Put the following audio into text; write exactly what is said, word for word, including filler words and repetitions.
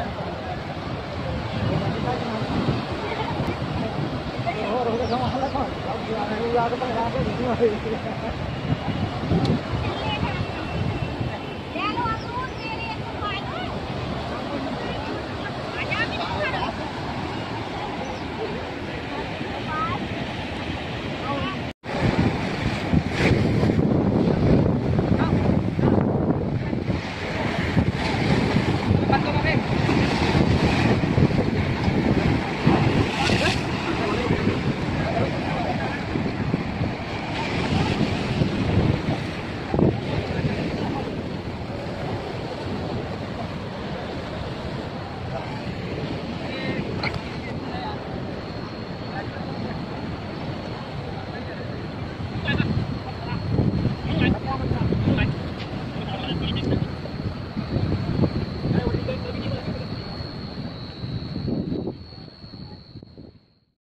और हो गया, हम हल्ला कौन? अब यार याद तो लगा के